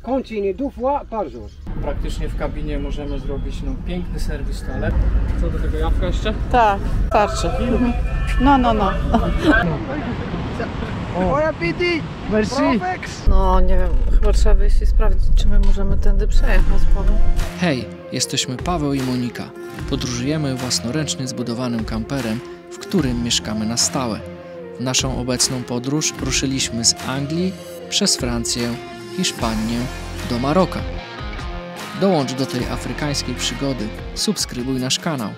continue 2 fois par jour. Praktycznie w kabinie możemy zrobić piękny serwis toalet. Co do tego jabłka jeszcze? Tak, starczy. No. Bon appétit! Merci! No nie wiem, chyba trzeba wyjść i sprawdzić, czy my możemy tędy przejechać, Paweł. Hej, jesteśmy Paweł i Monika. Podróżujemy własnoręcznie zbudowanym kamperem, w którym mieszkamy na stałe. W naszą obecną podróż ruszyliśmy z Anglii przez Francję, Hiszpanię do Maroka. Dołącz do tej afrykańskiej przygody, subskrybuj nasz kanał.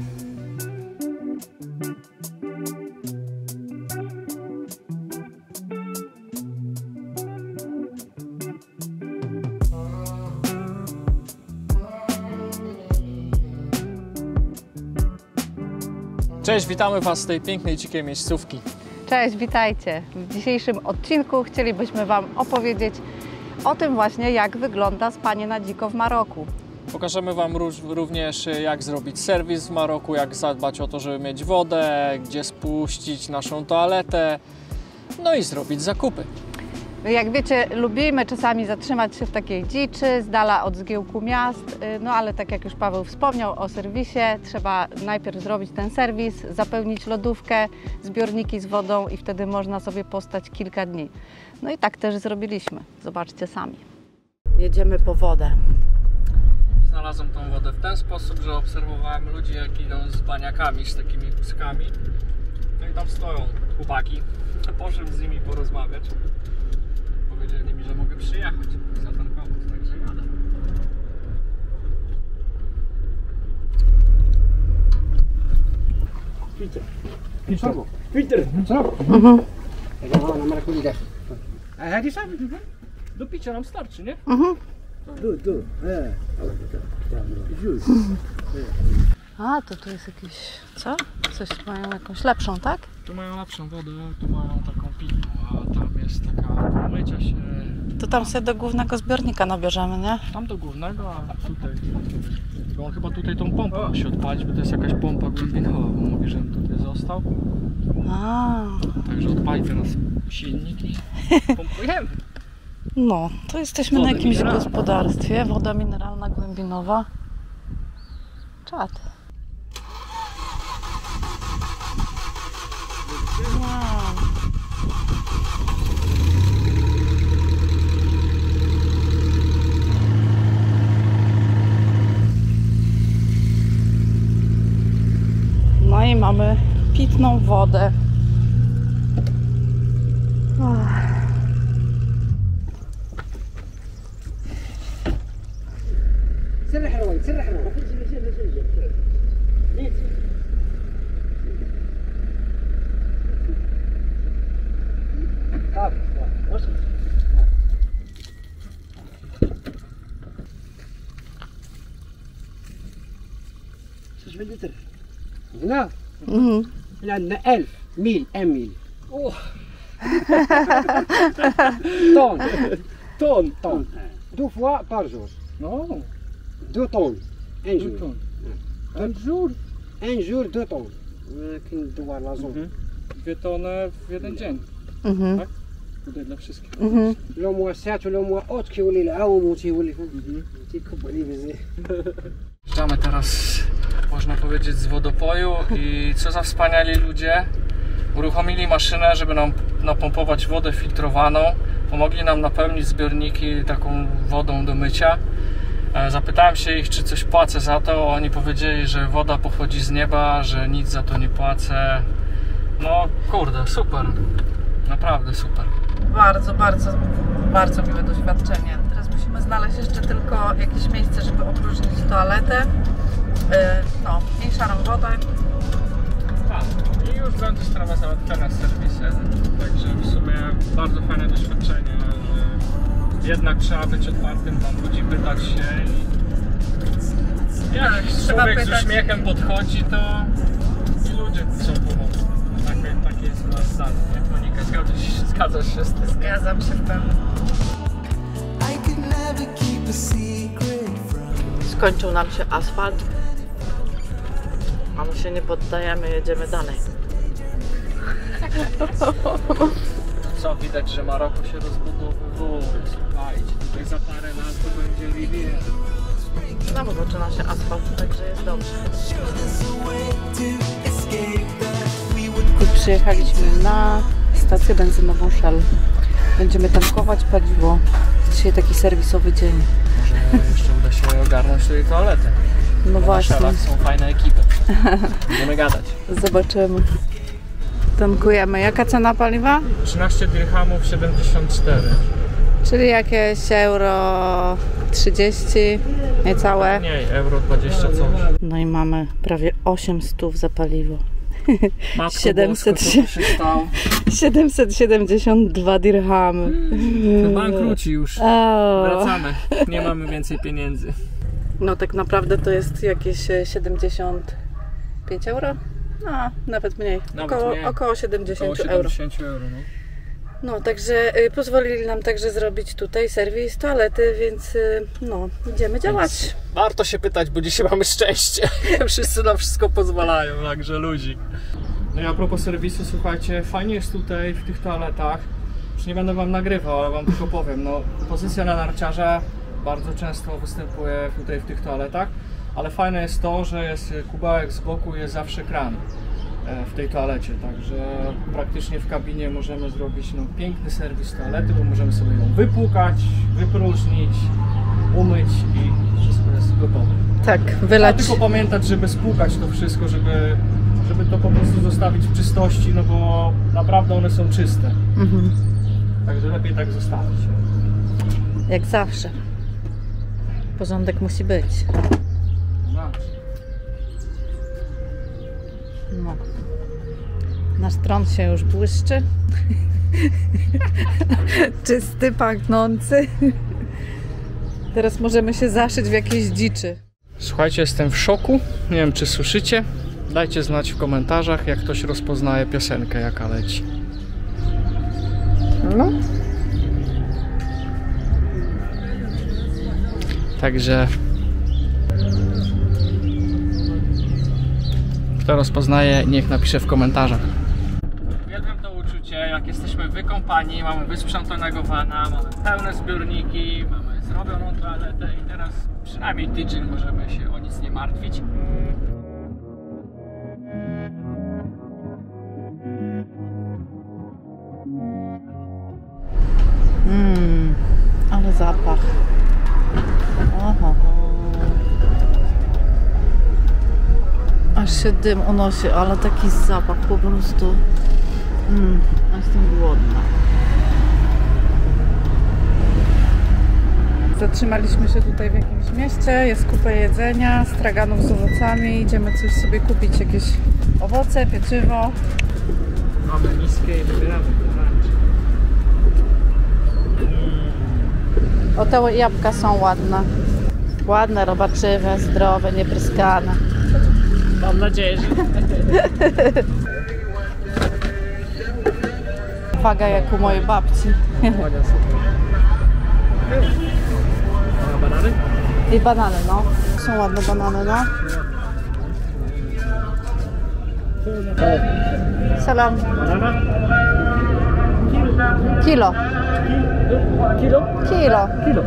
Cześć, witamy Was z tej pięknej, dzikiej miejscówki. Cześć, witajcie. W dzisiejszym odcinku chcielibyśmy Wam opowiedzieć o tym właśnie, jak wygląda spanie na dziko w Maroku. Pokażemy Wam również, jak zrobić serwis w Maroku, jak zadbać o to, żeby mieć wodę, gdzie spuścić naszą toaletę, no i zrobić zakupy. Jak wiecie, lubimy czasami zatrzymać się w takiej dziczy, z dala od zgiełku miast, no ale tak jak już Paweł wspomniał o serwisie, trzeba najpierw zrobić ten serwis, zapełnić lodówkę, zbiorniki z wodą i wtedy można sobie postać kilka dni. No i tak też zrobiliśmy, zobaczcie sami. Jedziemy po wodę. Znalazłem tą wodę w ten sposób, że obserwowałem ludzi, jak idą z baniakami, z takimi puskami. No i tam stoją chłopaki. Poszedłem z nimi porozmawiać. Powiedzieli mi, że mogę przyjechać i zatankować, także jadę. Peter, Do picia nam starczy, nie? A, to tu jest jakiś, co? Coś mają jakąś lepszą, tak? Tu mają lepszą wodę, tu mają taką pitną, a tam jest taka do mycia się. To tam sobie do głównego zbiornika nabierzemy, nie? Tam do głównego, a tutaj. Bo on chyba tutaj tą pompę musi odpalić, bo to jest jakaś pompa głębinowa, bo mówi, że on tutaj został. A, Także odpali teraz silnik i pompujemy. no, to jesteśmy Woda na jakimś mineralna. gospodarstwie. Woda mineralna głębinowa. Czad. Wow. No i mamy pitną wodę. Ach. سرح روي سرح روي هنا عندنا 1000 1000 1000 اوه طون ton! طون 2 fois par jour No, 2 طون 1 jour ton. Un jour? 1 jour 2 طون ولكن دوار لا زون 2 tony w jeden dzień. Mhm. Tak? Tutaj dla wszystkich. لو موا ساعات ولا موا اوت كيولي العوم وتيولي تيكب عليه بزاف. Wjeżdżamy teraz, można powiedzieć, z wodopoju i co za wspaniali ludzie. Uruchomili maszynę, żeby nam napompować wodę filtrowaną. Pomogli nam napełnić zbiorniki taką wodą do mycia. Zapytałem się ich, czy coś płacę za to. Oni powiedzieli, że woda pochodzi z nieba, że nic za to nie płacę. No kurde, super. Naprawdę super. Bardzo miłe doświadczenie. Teraz musimy znaleźć jeszcze tylko jakieś miejsce, żeby opróżnić toaletę. No, i szarą wodę. Tak, i już będzie sprawa załatwiona z serwisem. Także w sumie bardzo fajne doświadczenie, że jednak trzeba być otwartym dla ludzi, pytać się i jak człowiek z uśmiechem podchodzi, to i ludzie chcą pomóc. Takie jest u nas zdanie, nie? Monika, zgadzasz się z tym? Zgadzam się w pełni. Skończył nam się asfalt, a my się nie poddajemy, jedziemy dalej. Co, widać, że Maroko się rozbudowywuje, słuchajcie, tutaj za parę Znowu zaczyna się asfalt, także jest dobrze. I przyjechaliśmy na stację benzynową Shell. Będziemy tankować paliwo. Dzisiaj taki serwisowy dzień. Może jeszcze uda się ogarnąć tutaj toaletę. No właśnie. Na są fajne ekipy. Będziemy gadać. Zobaczymy. Tankujemy. Jaka cena paliwa? 13 dirhamów 74. Czyli jakieś euro 30, niecałe. Mniej, euro 20 coś. No i mamy prawie 800 za paliwo. Matko 700 Bosko, co tu się stało? 772 dirhamy. Bankruci już. O. Wracamy. Nie mamy więcej pieniędzy. No tak naprawdę to jest jakieś 75 euro? No, nawet mniej. Około 70 Około euro. 70 euro, no. No, także pozwolili nam także zrobić tutaj serwis toalety, więc no, idziemy działać. Warto się pytać, bo dzisiaj mamy szczęście. Wszyscy na wszystko pozwalają, także ludzi. No i a propos serwisu, słuchajcie, fajnie jest tutaj w tych toaletach. Już nie będę wam nagrywał, ale wam tylko powiem. No, pozycja na narciarza bardzo często występuje tutaj w tych toaletach, ale fajne jest to, że jest kubełek z boku, jest zawsze kran w tej toalecie, także praktycznie w kabinie możemy zrobić piękny serwis toalety, bo możemy sobie ją wypłukać, wypróżnić, umyć i wszystko jest gotowe. Tak, Trzeba wylać. tylko pamiętać, żeby spłukać to wszystko, żeby to po prostu zostawić w czystości, no bo naprawdę one są czyste. Także lepiej tak zostawić. Jak zawsze. Porządek musi być. No. Nasz tron się już błyszczy. Czysty, pachnący. Teraz możemy się zaszyć w jakiejś dziczy. Słuchajcie, jestem w szoku. Nie wiem, czy słyszycie. Dajcie znać w komentarzach, jak ktoś rozpoznaje piosenkę, jaka leci. No. Także kto rozpoznaje, niech napisze w komentarzach. Uwielbiam to uczucie, jak jesteśmy wykąpani, mamy wysprzątanego vana, mamy pełne zbiorniki, mamy zrobioną toaletę i teraz przynajmniej tydzień możemy się o nic nie martwić. Ale zapach. Aha. Aż się dym unosi, ale taki zapach po prostu. Jestem głodna. Zatrzymaliśmy się tutaj w jakimś mieście, jest kupę jedzenia, straganów z owocami, idziemy coś sobie kupić, jakieś owoce, pieczywo. Mamy miskę i wybieramy pomarańcze. O, te jabłka są ładne. Ładne, robaczywe, zdrowe, niepryskane. Mam nadzieję, że... Waga jak u mojej babci. A banany? I banany, no. Są ładne banany, no. Salam. Banana? Kilo. Kilo? Kilo. Kilo.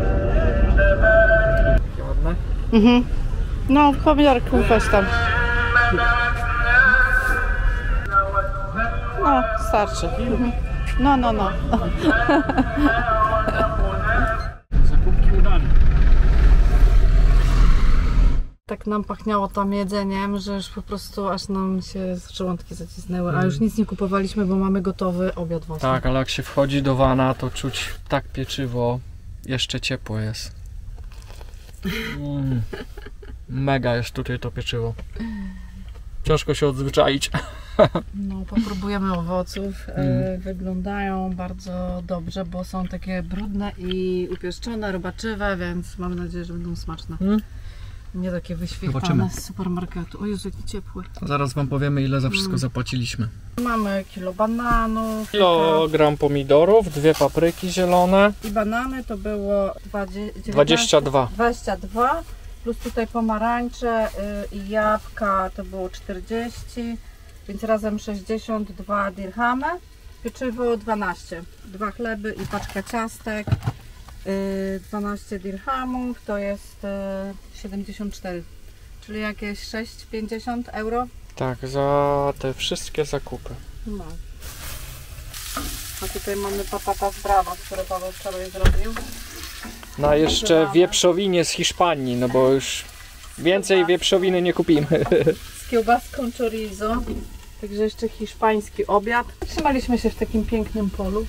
Takie ładne. No, pomidorków weź tam. No, starczy. No. Zakupki udane. Tak nam pachniało tam jedzeniem, że już po prostu aż nam się żołądki zacisnęły, a już nic nie kupowaliśmy, bo mamy gotowy obiad własny. Tak, ale jak się wchodzi do vana, to czuć tak pieczywo, jeszcze ciepłe jest. Mega jest tutaj to pieczywo. Ciężko się odzwyczaić. No, popróbujemy owoców. Wyglądają bardzo dobrze, bo są takie brudne i upieszczone, robaczywe, więc mam nadzieję, że będą smaczne. Nie takie wyświetlane Zobaczymy. z supermarketu. O Jezu, jaki ciepły. Zaraz wam powiemy, ile za wszystko zapłaciliśmy. Mamy kilo bananów. Kilogram pomidorów, 2 papryki zielone. I banany to było 22. 22. Plus tutaj pomarańcze i jabłka to było 40. Więc razem 62 dirhamy. Pieczywo 12. 2 chleby i paczka ciastek. 12 dirhamów to jest 74, czyli jakieś 6,50 euro. Tak, za te wszystkie zakupy. No. A tutaj mamy patata z Brava, które Paweł wczoraj zrobił. No a jeszcze wieprzowinie z Hiszpanii, no bo już więcej wieprzowiny nie kupimy. Z kiełbaską chorizo. Także jeszcze hiszpański obiad. Trzymaliśmy się w takim pięknym polu.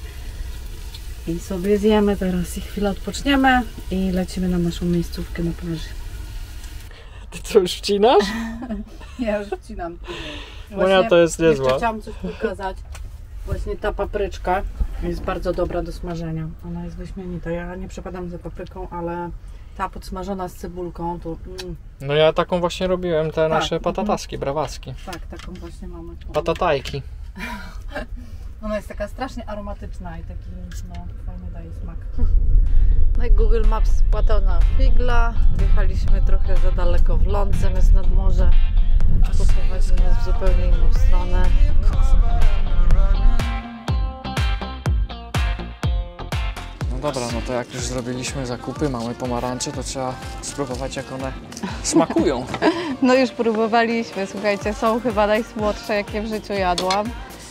I sobie zjemy teraz i chwilę odpoczniemy i lecimy na naszą miejscówkę na plaży. Ty co, już wcinasz? Ja już wcinam. Moja to jest niezła. Jeszcze chciałam coś pokazać. Właśnie ta papryczka jest bardzo dobra do smażenia. Ona jest wyśmienita. Ja nie przepadam za papryką, ale ta podsmażona z cebulką to... No ja taką właśnie robiłem, te nasze patataski, brawaski. Tak, taką właśnie mamy. Patatajki. Ona jest taka strasznie aromatyczna i taki, no, fajnie daje smak. No i Google Maps spłatał na figla. Wjechaliśmy trochę za daleko w ląd zamiast nad morze. Poprowadził nas w zupełnie inną stronę. No dobra, no to jak już zrobiliśmy zakupy, mamy pomarańcze, to trzeba spróbować, jak one smakują. No już próbowaliśmy, słuchajcie, są chyba najsłodsze, jakie w życiu jadłam.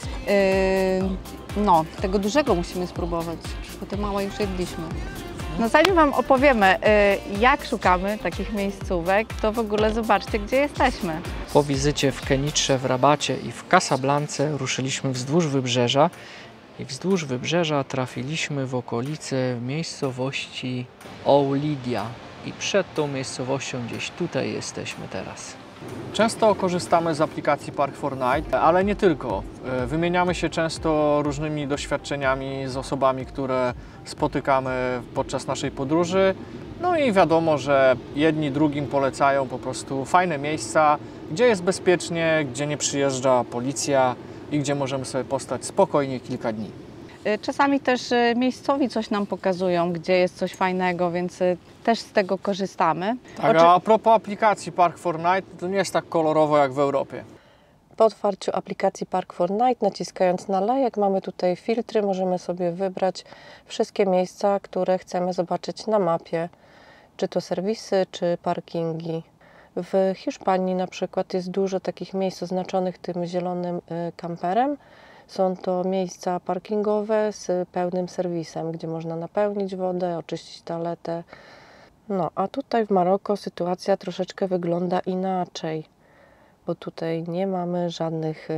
No, tego dużego musimy spróbować, bo te małe już jedliśmy. No zanim Wam opowiemy, jak szukamy takich miejscówek, to w ogóle zobaczcie, gdzie jesteśmy. Po wizycie w Kenitrze, w Rabacie i w Casablance ruszyliśmy wzdłuż wybrzeża i wzdłuż wybrzeża trafiliśmy w okolice miejscowości Oulidia i przed tą miejscowością gdzieś tutaj jesteśmy teraz. Często korzystamy z aplikacji Park4Night, ale nie tylko. Wymieniamy się często różnymi doświadczeniami z osobami, które spotykamy podczas naszej podróży. No i wiadomo, że jedni drugim polecają po prostu fajne miejsca, gdzie jest bezpiecznie, gdzie nie przyjeżdża policja i gdzie możemy sobie postać spokojnie kilka dni. Czasami też miejscowi coś nam pokazują, gdzie jest coś fajnego, więc też z tego korzystamy. Tak, a propos aplikacji Park4Night, to nie jest tak kolorowo jak w Europie. Po otwarciu aplikacji Park4Night, naciskając na lejek, mamy tutaj filtry, możemy sobie wybrać wszystkie miejsca, które chcemy zobaczyć na mapie, czy to serwisy, czy parkingi. W Hiszpanii na przykład jest dużo takich miejsc oznaczonych tym zielonym kamperem. Są to miejsca parkingowe z pełnym serwisem, gdzie można napełnić wodę, oczyścić toaletę. No, a tutaj w Maroko sytuacja troszeczkę wygląda inaczej, bo tutaj nie mamy żadnych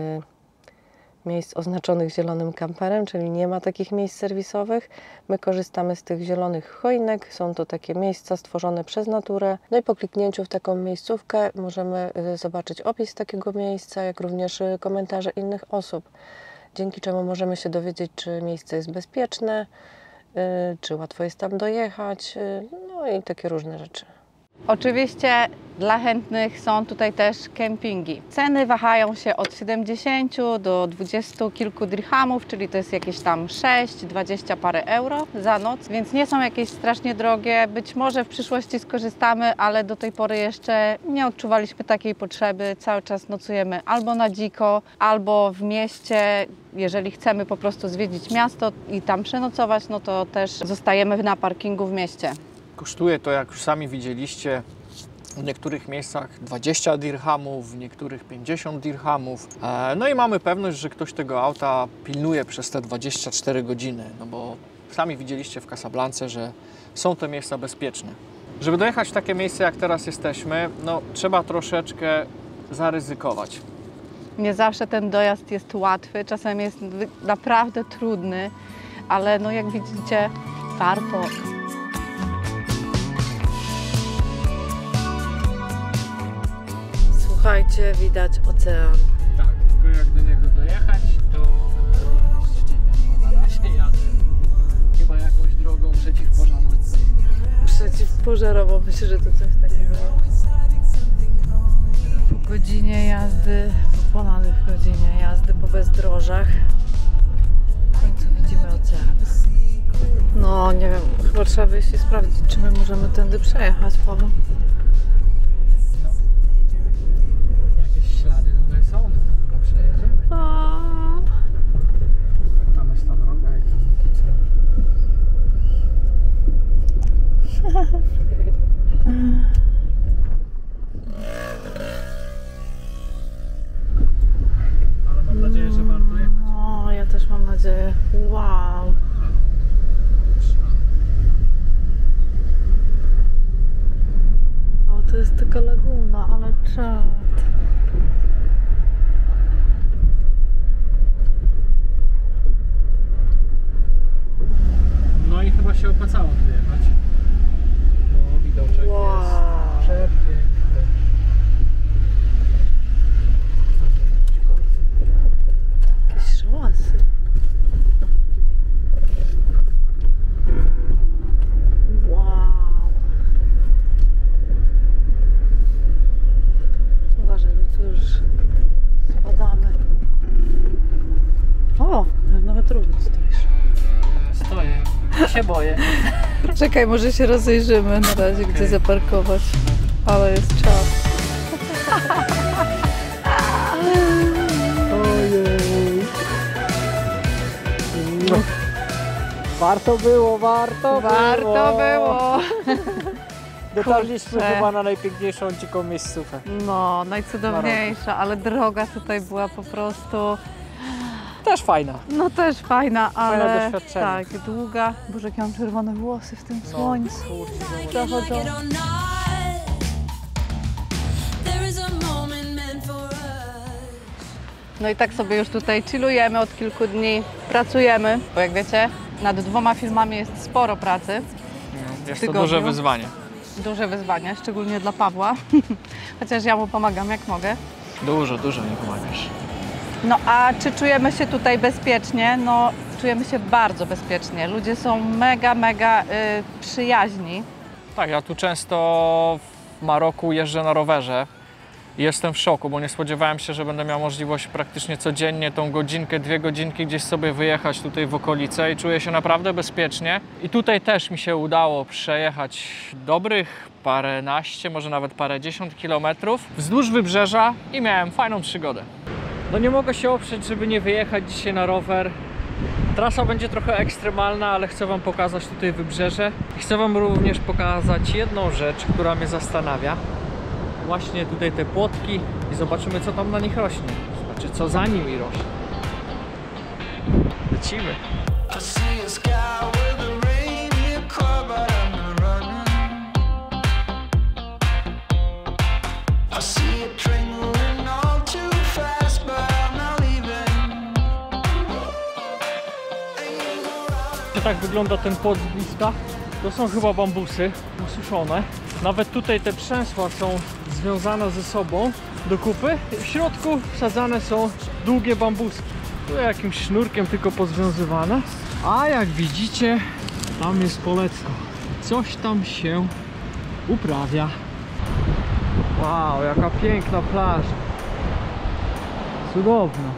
miejsc oznaczonych zielonym kamperem, czyli nie ma takich miejsc serwisowych. My korzystamy z tych zielonych choinek, są to takie miejsca stworzone przez naturę. No i po kliknięciu w taką miejscówkę możemy zobaczyć opis takiego miejsca, jak również komentarze innych osób, dzięki czemu możemy się dowiedzieć, czy miejsce jest bezpieczne, czy łatwo jest tam dojechać, no i takie różne rzeczy. Oczywiście dla chętnych są tutaj też kempingi. Ceny wahają się od 70 do 20 kilku dirhamów, czyli to jest jakieś tam 6-20 parę euro za noc, więc nie są jakieś strasznie drogie. Być może w przyszłości skorzystamy, ale do tej pory jeszcze nie odczuwaliśmy takiej potrzeby. Cały czas nocujemy albo na dziko, albo w mieście. Jeżeli chcemy po prostu zwiedzić miasto i tam przenocować, no to też zostajemy na parkingu w mieście. Kosztuje to, jak już sami widzieliście, w niektórych miejscach 20 dirhamów, w niektórych 50 dirhamów. No i mamy pewność, że ktoś tego auta pilnuje przez te 24 godziny, no bo sami widzieliście w Casablance, że są te miejsca bezpieczne. Żeby dojechać w takie miejsce, jak teraz jesteśmy, no trzeba troszeczkę zaryzykować. Nie zawsze ten dojazd jest łatwy, czasem jest naprawdę trudny, ale no jak widzicie, warto. Słuchajcie, widać ocean. Tak, tylko jak do niego dojechać, to się jadę chyba jakąś drogą przeciwpożarową. Przeciwpożarową, myślę, że to coś takiego. Po godzinie jazdy, po ponad godzinie jazdy po bezdrożach, w końcu widzimy ocean. No nie wiem, chyba trzeba wyjść i sprawdzić, czy my możemy tędy przejechać, Paweł. Ślady tutaj są, to chyba przejedziemy. Tam jest ta droga i tam czad. No i chyba się opłacało tu jechać. Bo widoczek jest przepiękny. Jakieś szałasy. Wow. Uważaj, bo tu już spadamy. O, nawet równo stoisz. Stoję. Się boję. Czekaj, może się rozejrzymy na razie, gdzie zaparkować. Ale jest czas. Ojej. No. Warto było, warto było. Dotarliśmy Kurczę. chyba na najpiękniejszą dziką miejscówkę. No, najcudowniejsza, ale droga tutaj była po prostu, Też fajna. no też fajna, Fajne ale doświadczenie. tak, długa. Boże, jakie mam czerwone włosy w tym słońcu. Kurczę, Zachodzą. No i tak sobie już tutaj chillujemy od kilku dni, pracujemy, bo jak wiecie, nad 2 filmami jest sporo pracy. jest to to duże duże wyzwanie. Duże wyzwanie, szczególnie dla Pawła, chociaż ja mu pomagam jak mogę. Dużo mi pomagasz. No a czy czujemy się tutaj bezpiecznie? No czujemy się bardzo bezpiecznie. Ludzie są mega przyjaźni. Tak, ja tu często w Maroku jeżdżę na rowerze. Jestem w szoku, bo nie spodziewałem się, że będę miał możliwość praktycznie codziennie tą godzinkę, 2 godzinki gdzieś sobie wyjechać tutaj w okolice i czuję się naprawdę bezpiecznie. I tutaj też mi się udało przejechać dobrych paręnaście, może nawet parędziesiąt kilometrów wzdłuż wybrzeża i miałem fajną przygodę. No nie mogę się oprzeć, żeby nie wyjechać dzisiaj na rower. Trasa będzie trochę ekstremalna, ale chcę Wam pokazać tutaj wybrzeże. I chcę Wam również pokazać jedną rzecz, która mnie zastanawia. Właśnie tutaj te płotki i zobaczymy, co tam na nich rośnie. Znaczy, co za nimi rośnie. Lecimy. Tak wygląda ten płot z bliska. To są chyba bambusy ususzone. Nawet tutaj te przęsła są związane ze sobą do kupy. W środku wsadzane są długie bambuski. Tu jakimś sznurkiem tylko pozwiązywane. A jak widzicie, tam jest polecko. Coś tam się uprawia. Wow, jaka piękna plaża. Cudowna.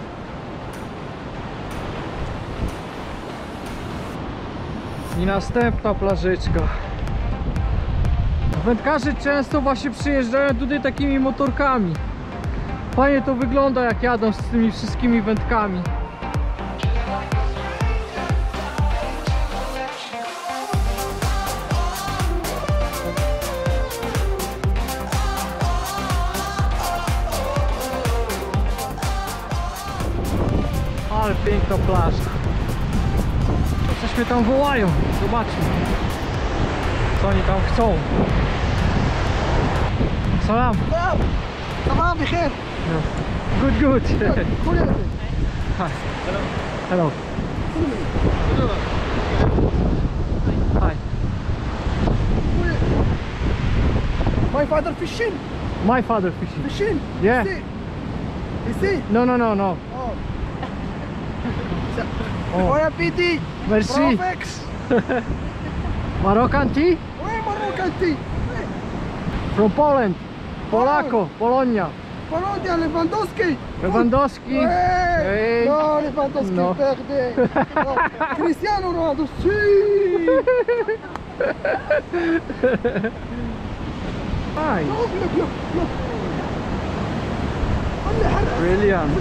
I następna plażyczka. Wędkarze często właśnie przyjeżdżają tutaj takimi motorkami. Fajnie to wygląda, jak jadą z tymi wszystkimi wędkami. Ale piękna plaża. Coś mnie tam wołają. Zobaczmy, co oni tam chcą. Salam. Tamam, بخير. Good. Hi. Hello. Hi. My father fishing. My father fishing. Fishing. Yeah. You see? No. Oh. Oh. Bon appétit. Merci. Profex. Moroccan tea Ouais, Moroccan tea. from Poland. Polako, Polonia. Polonia, Lewandowski. Lewandowski. Ouais. Hey. Non, Lewandowski No. perdait. Non. Cristiano Ronaldo. Si. Hi. Look. Brilliant.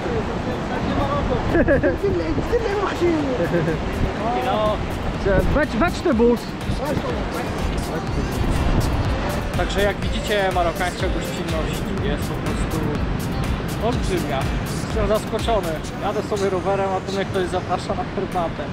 Vegetables. Także jak widzicie, marokańska gościnność jest po prostu olbrzymia. Jestem zaskoczony. Jadę sobie rowerem, a tu mnie ktoś zaprasza na herbatę.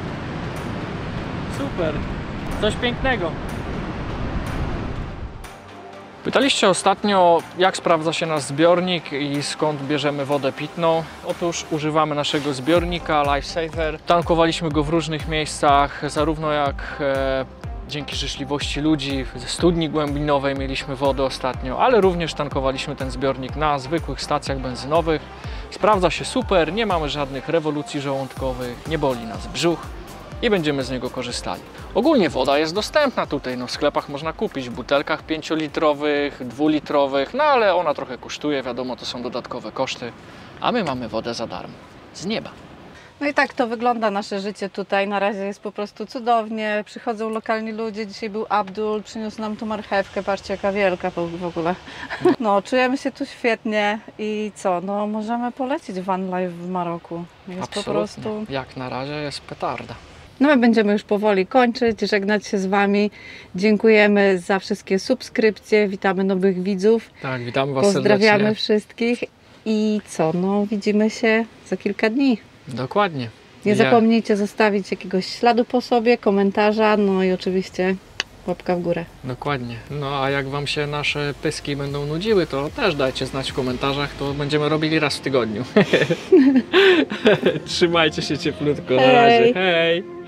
Super. Coś pięknego. Pytaliście ostatnio, jak sprawdza się nasz zbiornik i skąd bierzemy wodę pitną. Otóż używamy naszego zbiornika Lifesaver. Tankowaliśmy go w różnych miejscach, zarówno jak dzięki życzliwości ludzi ze studni głębinowej mieliśmy wodę ostatnio, ale również tankowaliśmy ten zbiornik na zwykłych stacjach benzynowych. Sprawdza się super, nie mamy żadnych rewolucji żołądkowych, nie boli nas brzuch i będziemy z niego korzystali. Ogólnie woda jest dostępna tutaj, no w sklepach można kupić w butelkach 5-litrowych, 2-litrowych, no ale ona trochę kosztuje, wiadomo, to są dodatkowe koszty, a my mamy wodę za darmo, z nieba. No i tak to wygląda nasze życie tutaj. Na razie jest po prostu cudownie. Przychodzą lokalni ludzie. Dzisiaj był Abdul, przyniósł nam tu marchewkę. Patrzcie, jaka wielka w ogóle. No, czujemy się tu świetnie i co? No, możemy polecić van life w Maroku. Jest Absolutnie. po prostu... Jak na razie jest petarda. No my będziemy już powoli kończyć, żegnać się z Wami. Dziękujemy za wszystkie subskrypcje. Witamy nowych widzów. Tak, witamy Was Pozdrawiamy serdecznie. wszystkich. I co? No, widzimy się za kilka dni. Dokładnie. Nie zapomnijcie zostawić jakiegoś śladu po sobie, komentarza, no i oczywiście łapka w górę. Dokładnie. No a jak Wam się nasze pyski będą nudziły, to też dajcie znać w komentarzach, to będziemy robili raz w tygodniu. Trzymajcie się cieplutko, na razie. Hej!